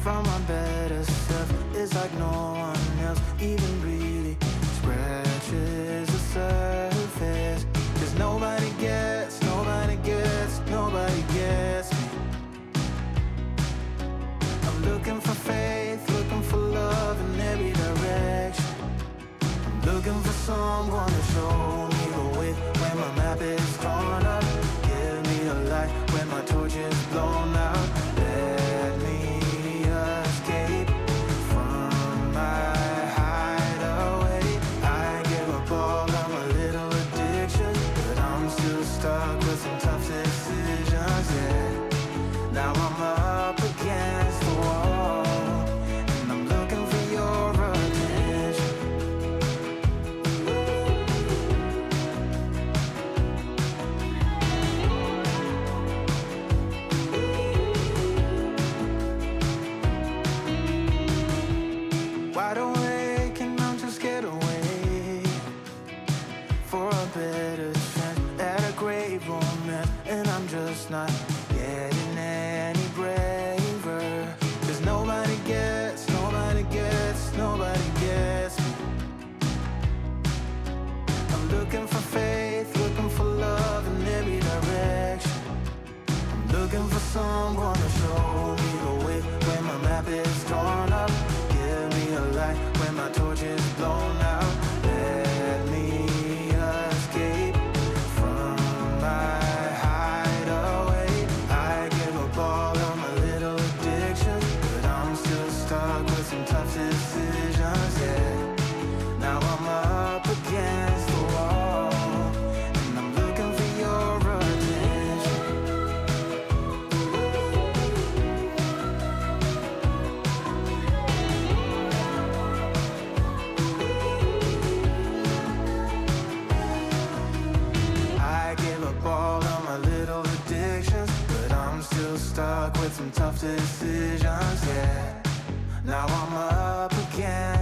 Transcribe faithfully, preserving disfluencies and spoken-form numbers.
from my better self. It's like no one else even really scratches the surface. Cause nobody gets, nobody gets, nobody gets me. I'm looking for faith, looking for love in every direction. I'm looking for someone to show me the way when my map is torn up. Give me a light when my torch is blown out. Let me escape from my hideaway. I give up all of my little addictions, but I'm still stuck with some tough decisions, yeah. Now I'm up against the wall, and I'm looking for your attention. Wide awake and I'm just scared away for a better chance at a great romance, and I'm just not getting any braver. Cause nobody gets, nobody gets, nobody gets me. I'm looking for faith, looking for love in every direction. I'm looking for someone to show me the way when my map is torn up. Give me a light when my torch is blown out. Let me escape from my hideaway. I give up all of my little addictions, but I'm still stuck with some tough decisions, yeah. Now I'm up against the wall, and I'm looking for your attention. I give up all of my little addictions, but I'm still stuck with some tough decisions, yeah. Now I'm up again.